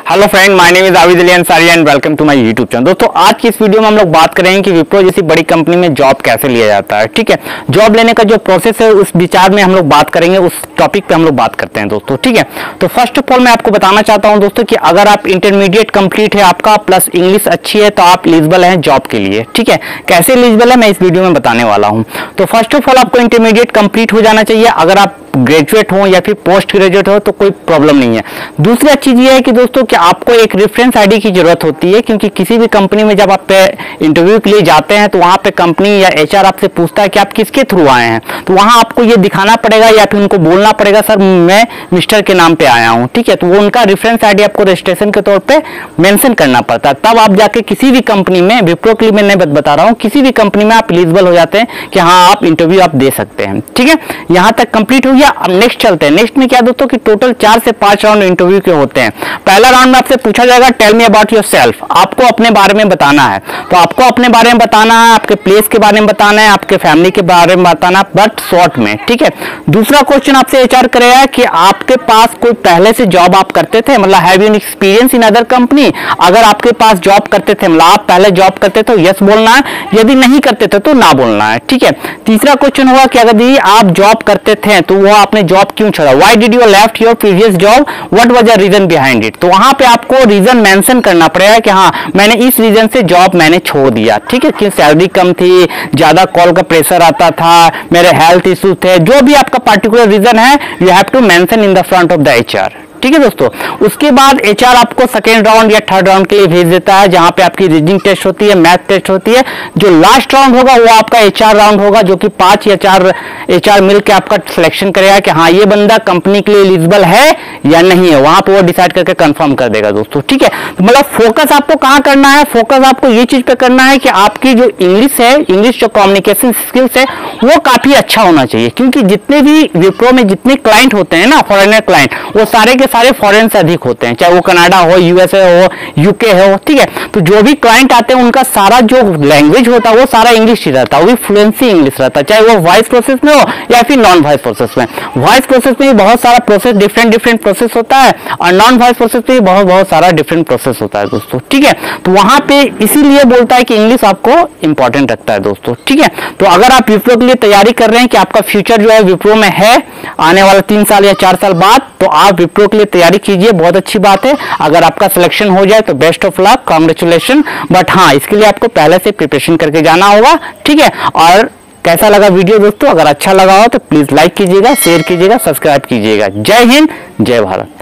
Hello friend, my name is Abid Ali Ansari and welcome to my YouTube channel. दोस्तों, आज की इस वीडियो में हम लोग बात करेंगे कि विप्रो जैसी बड़ी कंपनी में जॉब कैसे लिया जाता है। ठीक है, जॉब लेने का जो प्रोसेस है उस विचार में हम लोग बात करेंगे, उस टॉपिक पे हम लोग बात करते हैं दोस्तों। ठीक है, तो फर्स्ट ऑफ ऑल मैं आपको बताना चाहता हूं दोस्तों कि अगर आप इंटरमीडिएट कंप्लीट है आपका प्लस इंग्लिश अच्छी है तो आप एलिजिबल हैं जॉब के लिए। ठीक है, कैसे एलिजिबल है मैं इस वीडियो में बताने वाला हूं। तो फर्स्ट ऑफ ऑल आपको इंटरमीडिएट कंप्लीट हो जाना चाहिए। अगर आप ग्रेजुएट हो या फिर पोस्ट ग्रेजुएट हो तो कोई प्रॉब्लम नहीं है। दूसरी चीज ये है कि दोस्तों कि आपको एक रेफरेंस आईडी की जरूरत होती है, क्योंकि किसी भी कंपनी में जब आप इंटरव्यू के लिए जाते हैं तो वहां पे कंपनी या एचआर आपसे पूछता है कि आप किसके थ्रू आए हैं। तो वहां आपको ये दिखाना पड़ेगा या फिर उनको बोलना पड़ेगा सर मैं मिस्टर के नाम पे आया हूं। ठीक है, तो वो उनका रेफरेंस आईडी आपको रजिस्ट्रेशन के तौर पे मेंशन करना पड़ता है, तब आप जाके किसी भी कंपनी में, विप्रो के लिए मैं नहीं बता रहा हूं, किसी भी कंपनी में आप एलिजिबल हो जाते हैं कि हाँ आप इंटरव्यू आप दे सकते हैं। ठीक है, यहां तक कंप्लीट हो गया। अब नेक्स्ट चलते हैं। नेक्स्ट में क्या दोस्तों कि टोटल 4 से 5 राउंड इंटरव्यू के होते हैं। पहला राउंड में आपसे पूछा जाएगा टेल मी अबाउट योरसेल्फ, आपको अपने बारे में बताना है। तो आपको अपने बारे में बताना है, आपके प्लेस के बारे में बताना है, आपके फैमिली के बारे में बताना, बट शॉर्ट में। ठीक है, दूसरा क्वेश्चन आपसे एचआर करेगा कि आपके पास कोई पहले से जॉब आप करते थे, मतलब have you experience in other company. अगर आपके पास जॉब करते थे, मतलब आप पहले जॉब करते तो यस बोलना है, यदि नहीं करते थे तो ना बोलना है। ठीक है, तीसरा क्वेश्चन होगा कि अगर आप जॉब करते थे तो वो आपने जॉब क्यों छोड़ा, why did you left your previous job, what was the reason behind it. तो वहां पे आपको रीजन मेंशन करना पड़ेगा कि हाँ मैंने इस रीजन से जॉब मैंने छोड़ दिया। ठीक है, कि सैलरी कम थी, ज्यादा कॉल का प्रेशर आता था, मेरे हेल्थ इश्यूज थे, जो भी आपका पर्टिकुलर रीजन है you have to mention in the front of the HR. ठीक है दोस्तों, उसके बाद एचआर आपको सेकेंड राउंड या थर्ड राउंड के लिए भेज देता है, जहां पे आपकी रीजनिंग टेस्ट होती है, मैथ टेस्ट होती है। जो लास्ट राउंड होगा वो आपका एचआर राउंड होगा, जो कि 5 या 4 एचआर मिलकर आपका सिलेक्शन करेगा कि हाँ ये बंदा कंपनी के लिए एलिजिबल है या नहीं है। वहां पर वो डिसाइड करके कंफर्म कर देगा दोस्तों। ठीक है, तो मतलब फोकस आपको कहां करना है, फोकस आपको ये चीज पे करना है कि आपकी जो इंग्लिश है, इंग्लिश जो कम्युनिकेशन स्किल्स है वो काफी अच्छा होना चाहिए। क्योंकि जितने भी विप्रो में जितने क्लाइंट होते हैं ना, फॉरेनर क्लाइंट, वो सारे के सारे फॉरेन से अधिक होते हैं, चाहे वो कनाडा हो, यूएसए हो, यूके हो। ठीक है, तो जो भी क्लाइंट आते हैं उनका सारा जो लैंग्वेज होता है वो सारा इंग्लिश ही रहता है, वो भी फ्लुएंसी इंग्लिश रहता है, चाहे वो वॉइस प्रोसेस में हो या फिर नॉन वॉइस प्रोसेस में। वॉइस प्रोसेस में भी बहुत सारा प्रोसेस, डिफरेंट प्रोसेस होता है, और नॉन वॉइस प्रोसेस में भी बहुत सारा डिफरेंट प्रोसेस होता है दोस्तों। ठीक है, तो वहां पे इसीलिए बोलता है कि इंग्लिश आपको इंपॉर्टेंट रखता है दोस्तों। ठीक है, तो अगर आप विप्रो के लिए तैयारी कर रहे हैं कि आपका फ्यूचर जो है विप्रो में है आने वाला 3 साल या 4 साल बाद, तो आप विप्रो के लिए तैयारी कीजिए, बहुत अच्छी बात है। अगर आपका सिलेक्शन हो जाए तो best of luck, congratulation. But हाँ, इसके लिए आपको पहले से प्रिपरेशन करके जाना होगा। ठीक है, और कैसा लगा वीडियो दोस्तों, अगर अच्छा लगा हो तो प्लीज लाइक कीजिएगा, शेयर कीजिएगा, सब्सक्राइब कीजिएगा। जय हिंद, जय भारत।